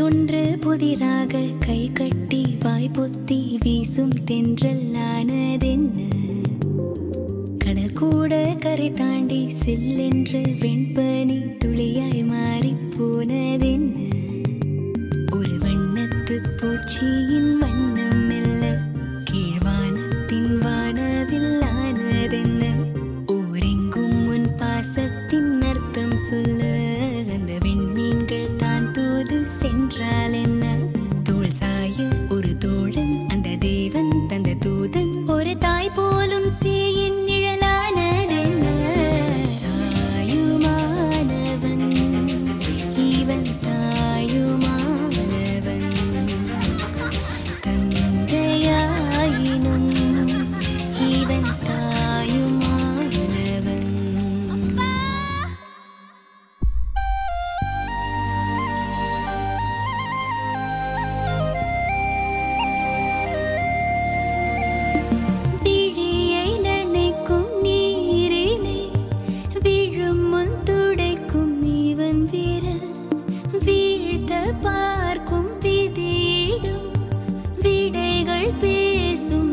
ஒன்று புதிராக கை கட்டி வாய் பொத்தி வீசும் தென்றலானதென்ன கடல் கூட கரை தாண்டி சில்லென்று வெண்பனி துளியாய் மாறி போனதென்ன ஒரு வண்ணத்து பூச்சியின் வண்ணம் மெல்ல கீழ்வானத்தின் வானவில் ஆனதென்ன ஊரெங்கும் உன் பாசத்தின் அர்த்தம் சொல்ல அந்த விண்மீன்கள் தான் தூது சென்றால் என்ன தோள் சாய ஒரு தோழன் அந்த தேவன் தந்த தூதன் ஒரு தாய் போலும் சேயின் நிழலானதென்ன தாயுமானவன் இவன் தாயுமானவன் தந்தையாயினும் இவன் தாயுமானவன். விழியை நனைக்கும் நீரினை விழும் முன் துடைக்கும் இவன் விரல் வீழ்த்த பார்க்கும் விதியிடும் விடைகள் பேசும்